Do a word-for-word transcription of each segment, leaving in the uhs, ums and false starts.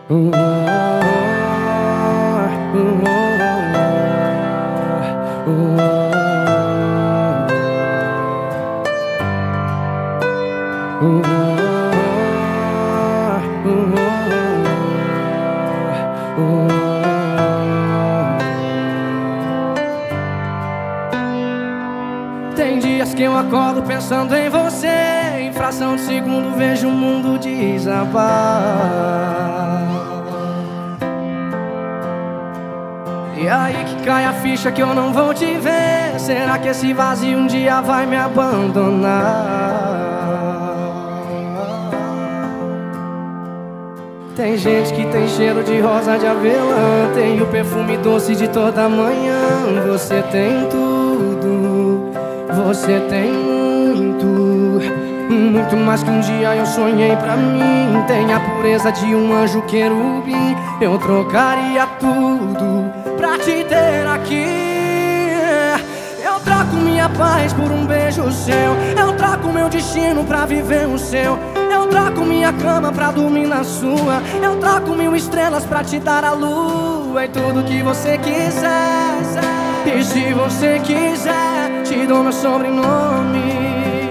Uh, uh, uh, uh, uh, Tem dias que eu acordo pensando em você, em fração de segundo vejo o mundo desabar. E aí que cai a ficha que eu não vou te ver. Será que esse vazio um dia vai me abandonar? Tem gente que tem cheiro de rosa de avelã, tem o perfume doce de toda manhã. Você tem tudo, você tem muito, muito mais que um dia eu sonhei pra mim. Tem a pureza de um anjo querubim. Eu trocaria tudo pra te ter aqui. Eu troco minha paz por um beijo seu. Eu troco meu destino pra viver o seu. Eu troco minha cama pra dormir na sua. Eu troco mil estrelas pra te dar a lua e tudo que você quiser. E se você quiser, te dou meu sobrenome.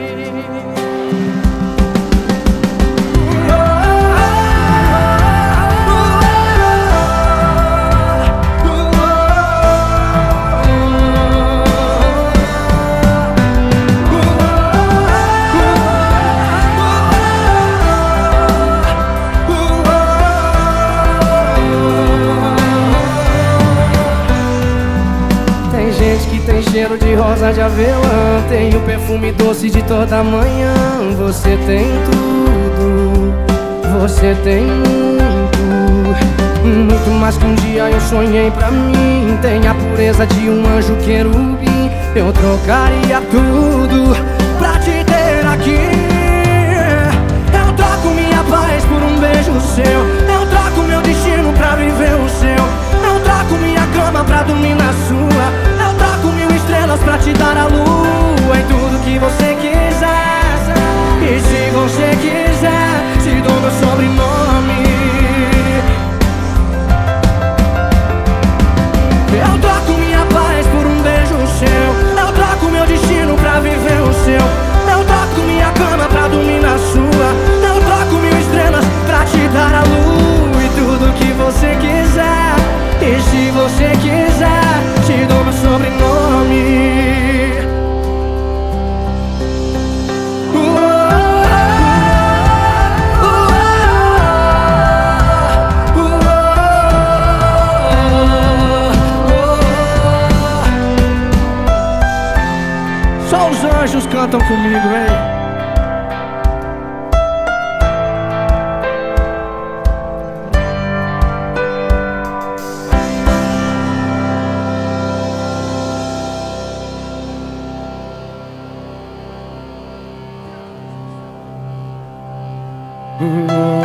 Tem cheiro de rosa de avelã, tem o perfume doce de toda manhã. Você tem tudo, você tem muito, muito mais que um dia eu sonhei pra mim. Tem a pureza de um anjo querubim. Eu trocaria tudo pra te ter aqui. Eu troco minha paz por um beijo seu. Eu troco meu destino pra viver o seu. Eu troco minha cama pra dormir na sua. Pra te dar a lua e tudo que você quiser. E se você quiser, te dou meu sobrenome. Eu troco minha paz por um beijo seu. Eu troco meu destino pra viver o seu. Eu troco minha cama pra dormir na sua. Eu troco mil estrelas pra te dar a lua e tudo que você quiser. E se você quiser, te dou meu sobrenome. Só os anjos cantam comigo, hein? Mm-hmm.